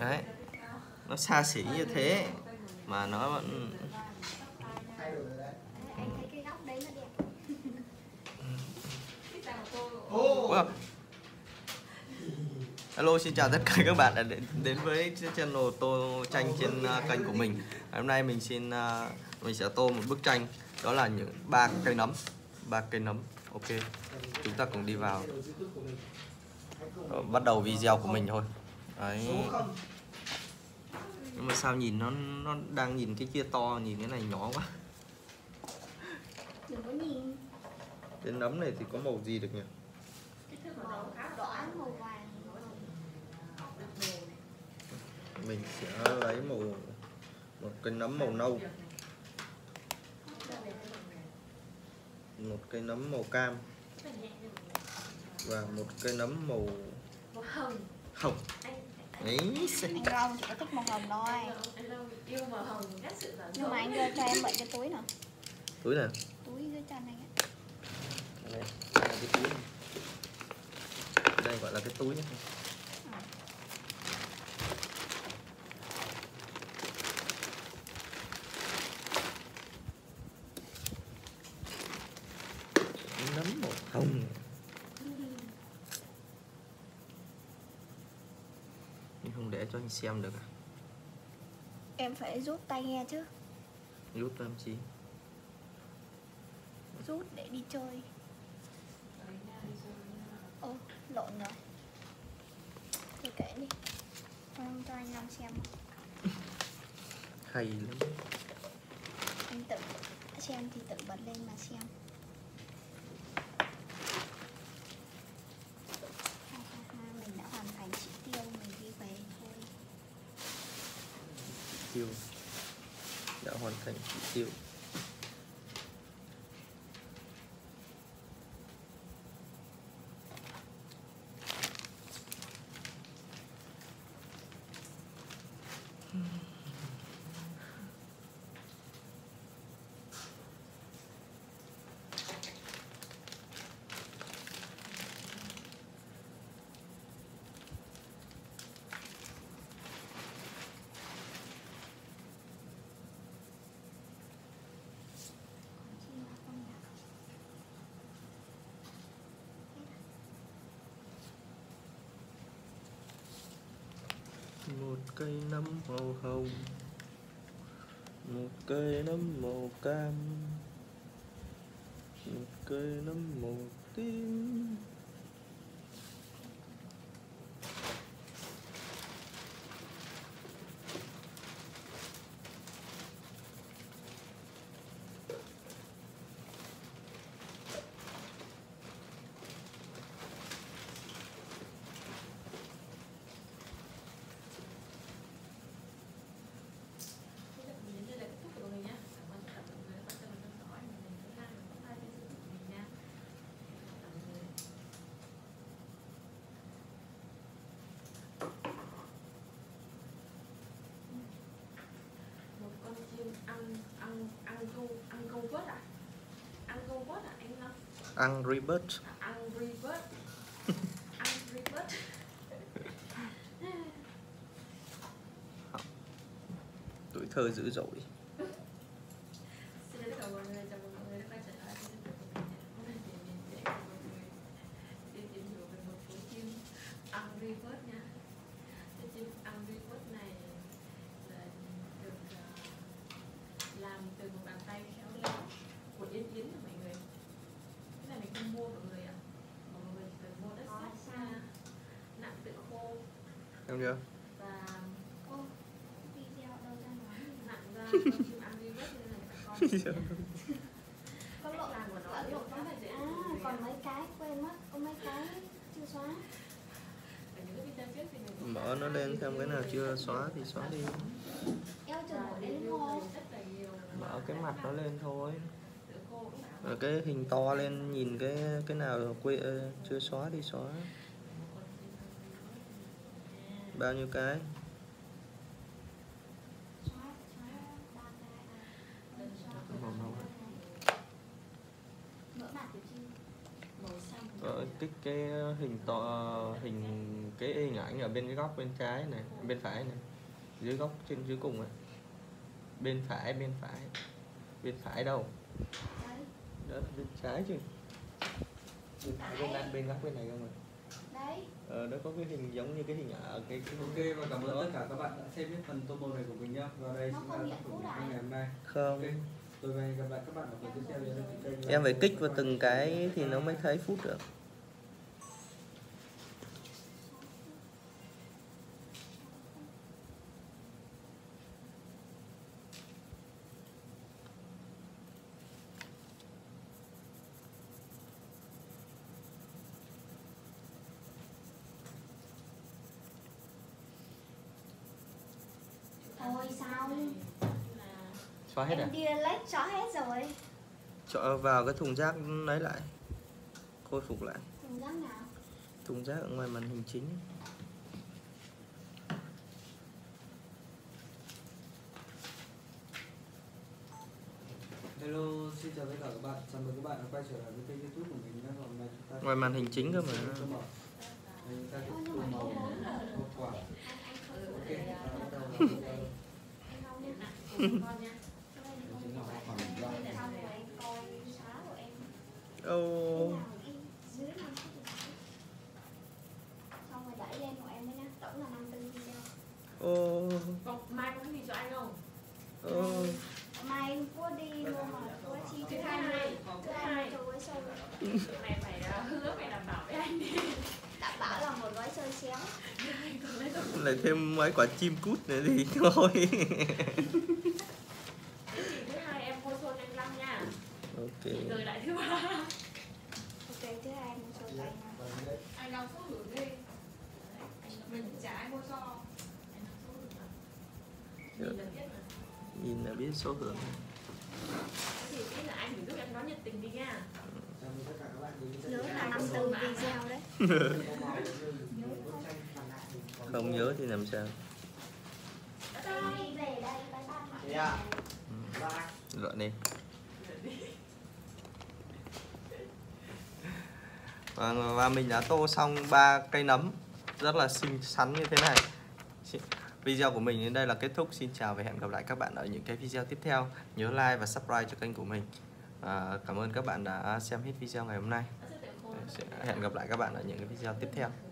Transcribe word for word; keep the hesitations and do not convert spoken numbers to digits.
Đấy, nó xa xỉ như thế mà nó vẫn wow. Hello, xin chào tất cả các bạn đã đến, đến với channel tô tranh trên uh, kênh của mình. Hôm nay mình xin uh, mình sẽ tô một bức tranh, đó là những ba cây nấm, ba cây nấm. Ok, chúng ta cùng đi vào. Rồi, bắt đầu video của mình thôi. Đấy. Nhưng mà sao nhìn nó nó đang nhìn cái kia to, nhìn cái này nhỏ quá. Đừng có nhìn. Cái nấm này thì có màu gì được nhỉ? Màu đỏ, màu vàng. Mình sẽ lấy màu một cây nấm màu nâu, một cây nấm màu cam và một cây nấm màu hồng. Hồng. Đấy. Anh Long chỉ có thích màu hồng thôi. Nhưng mà anh đưa cho em mượn cái túi nào. Túi nào? Túi dưới chân anh ấy. Đây, cái túi này. Đây gọi là cái túi nhé. À. Nấm màu hồng. Nhưng không để cho anh xem được à? Em phải rút tai nghe chứ. Rút làm chi? Rút để đi chơi. Ồ, lộn rồi. Thôi kệ đi. Không cho anh Long xem. Hay lắm. Anh tự xem thì tự bật lên mà xem. Ha, ha, ha. Mình đã hoàn thành chỉ tiêu, mình đi về thôi. Tiêu đã hoàn thành chỉ tiêu. Một cây nấm màu hồng, một cây nấm màu cam, một cây nấm màu tím. Angry Bird. Angry Bird. Angry Bird. Tuổi thơ dữ dội. Xin chào mọi người, chào mọi người đã quay trở lại với chương trình của mình. Hôm nay thì mình sẽ cùng mọi người đi tìm hiểu về một chú chim Angry Bird nha. Cái chim Angry Bird này là được uh, làm từ một bàn tay khéo léo của Yến Yến của mọi người. Cái này mình không mua mọi người ạ. Mọi người chỉ cần mua đất sét nha, nặng tự khô. Em chưa? Và Ô, video đâu ra nói nặng ra con chim Angry Bird nên là con có lộ làm của nó lẫn lộn rất là dễ. À, còn mấy cái quên mất, có mấy cái chưa xóa. Ở những cái video trước thì mình cũng Mở nó lên xem cái nào chưa xóa thì xóa đi. Eo chừng và nổi đến review ngô. rất là nhiều. Mở cái mặt nó lên thôi. Tự khô cũng bảo Rồi cái hình to lên, nhìn cái cái nào quê chưa xóa thì xóa. Bao nhiêu cái? Xóa, xóa ba cái. Đừng xóa. Màu nâu. Mỡ mặt của chim màu xanh. Ờ, kích cái hình to, hình cái hình ảnh ở bên cái góc bên trái này, bên phải này, dưới góc trên dưới cùng này, bên phải bên phải bên phải đâu, đó là bên trái chứ, bên phải bên này, bên góc bên này không rồi. Đấy. Ờ, nó có cái hình giống như cái hình ở cái, cái... Ok, và cảm ơn tất cả các bạn đã xem hết phần tomo này của mình nhá. Và đây Nó chính không là nhận tác phẩm cú của đại. ngày hôm nay. Không. Ok, tôi và hẹn gặp lại các bạn ở phần tiếp theo. Kênh Em phải kích vào từng cái thì nó mới thấy phút được. Thôi sao? Xóa hết à? Em đi lấy xóa hết rồi. Cho vào cái thùng rác lấy lại, khôi phục lại. Thùng rác nào? Thùng rác ở ngoài màn hình chính. Hello, xin chào tất cả các bạn. Chào mừng các bạn đã quay trở lại với kênh YouTube của mình nhé. Hôm nay chúng ta Ngoài màn hình chính cơ mà. Đây, chúng ta tiếp tục màu hậu quả. Ok, và bắt đầu là con nha. chính là hoa quả mềm loại. Xong rồi em coi xóa của em. Ô. Dưới năm xong rồi đẩy lên của em mới nhá. Tổng là năm tư video. Ô. Còn mai có cái gì cho anh không? Ô. Mai em có đi luôn mà có chi Thứ thứ hai hai. này, Thứ thứ hai hai. cho gói xôi. Mày phải ờ, hứa mày đảm bảo với anh đi. Đảm bảo là một gói xôi xéo. Lại thêm mấy quả chim cút nữa thì thôi. Thế thì thứ hai em mua xôi anh Lăng nha. Ok. Rồi lại thứ ba. Ok, thứ hai em xôi tay nha. Anh đọc số hưởng đi. Mình trả ai mua cho. Anh đọc số hưởng mà. Nhìn là biết mà. Nhìn là biết số hưởng. Thế thì ý là anh phải giúp em nói nhiệt tình đi nha. Chào mừng tất cả các bạn đến với Nhớ kênh là năm tư video đấy. Không nhớ thì làm sao. Đi về đây bye bye. Yeah. Gọi đi. Và, và mình đã tô xong ba cây nấm rất là xinh xắn như thế này. Video của mình đến đây là kết thúc. Xin chào và hẹn gặp lại các bạn ở những cái video tiếp theo. Nhớ like và subscribe cho kênh của mình. À, cảm ơn các bạn đã xem hết video ngày hôm nay. Hẹn gặp lại các bạn ở những cái video tiếp theo.